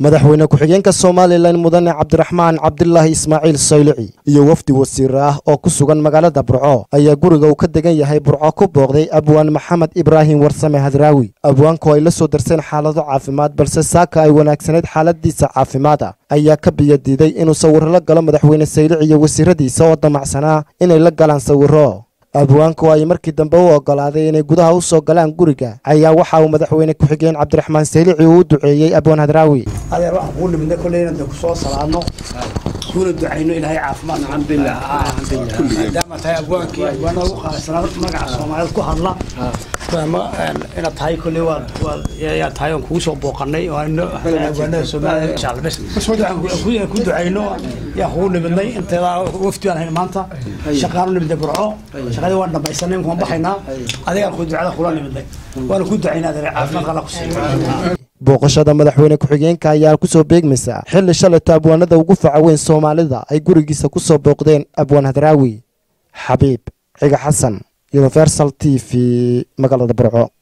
madaxweyne ku-xigeenka Soomaaliland mudane Cabdiraxmaan Cabdullaahi Ismaaciil Saylici iyo wafdi wasiir ah oo ku sugan magaalada Burco ayaa guriga uu ka degan yahay Burco ku booqday Abwaan Maxamed Ibraahim Warsame Hadraawi. Abwaanku ay la soo darseen xaalado caafimaad balse saaka ay wanaagsaneyd xaaladiisa caafimaad ayaa ka biyadiiday inuu sawir la galo madaxweyne Saylici iyo wasiiradiisa oo damacsanaa inay la galaan sawiro. Abwaanku ay markii dambe u ogolaaday inay gudaha u soo galaan guriga ayaa waxa uu madaxweyne ku-xigeen Cabdiraxmaan Saylici u duceeyay Abwaan Hadraawi. adeer waxaan ku nimidnay kulleena ku soo salaano kuna ducayno ilaahay caafimaad alxamdulillah maadaama tahay abwaankii abwaana ugu qaalisanaa magaca Soomaaliyeed ku hadla ina tahay kulle waa yaa tahay oo kugu soo booqanay oo abwaanada Soomaaliyeed inshallah bas ku ducayno yaa ku nimidnay inta wafdi aan hayn maanta shaqaanu nimid Burco shaqada waan dhamaysanay kuma baxaynaa adiga ku ducada kula nimidnay waan ku ducaynaa adeer caafimaad qala ku siiyo. booqashada madaxweyne ku-xigeenka ayaa ku soo beegmaysa xilli shalay abwaanada ugu facaweyn Soomaalida ay gurigiisa ku soo booqdeen Abwaan Hadraawi. Xabiib Ciga Xasan, Universal TV, magaalada Burco.